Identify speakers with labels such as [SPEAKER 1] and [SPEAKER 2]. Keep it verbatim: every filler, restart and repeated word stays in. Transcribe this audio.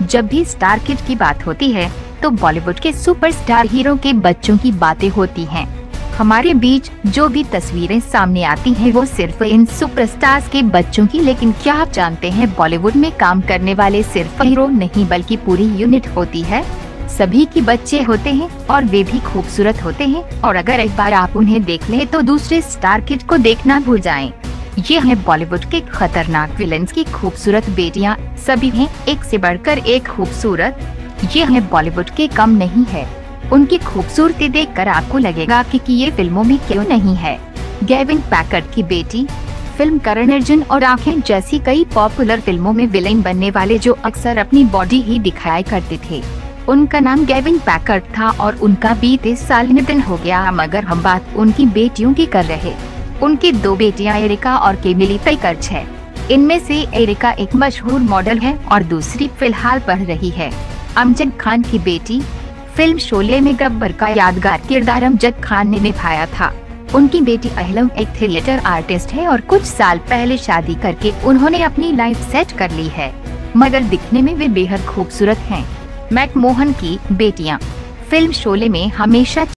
[SPEAKER 1] जब भी star kid की बात होती है तो बॉलीवुड के सुपरस्टार हीरो के बच्चों की बातें होती हैं। हमारे बीच जो भी तस्वीरें सामने आती हैं वो सिर्फ इन सुपरस्टार्स के बच्चों की, लेकिन क्या आप जानते हैं बॉलीवुड में काम करने वाले सिर्फ हीरो नहीं बल्कि पूरी यूनिट होती है। सभी के बच्चे होते हैं और वे भी खूबसूरत होते हैं, और अगर एक बार आप उन्हें देख लें तो दूसरे स्टार किड को देखना भूल जाएं। ये है बॉलीवुड के खतरनाक विलेंस की खूबसूरत बेटियां, सभी हैं एक से बढ़कर एक खूबसूरत। ये है बॉलीवुड के कम नहीं है। उनकी खूबसूरती देखकर आपको लगेगा कि, कि ये फिल्मों में क्यों नहीं है। गेविन पैकर्ड की बेटी फिल्म करण अर्जुन और आंखें जैसी कई पॉपुलर फिल्मों में विलेन बनने वाले जो अक्सर अपनी बॉडी ही दिखाया करते थे, उनका नाम गेविन पैकर्ड था और उनका बीते साल निधन हो गया। मगर हम बात उनकी बेटियों की कर रहे। उनकी दो बेटियां एरिका और केमिली पैकर्ड है। इनमें से एरिका एक मशहूर मॉडल है और दूसरी फिलहाल पढ़ रही है। अमजद खान की बेटी फिल्म शोले में गब्बर का यादगार किरदार अमजद खान ने निभाया था। उनकी बेटी अहलम एक थिएटर आर्टिस्ट है और कुछ साल पहले शादी करके उन्होंने अपनी लाइफ सेट कर ली है, मगर दिखने में वे बेहद खूबसूरत हैं। मैकमोहन की बेटियां फिल्म शोले में हमेशा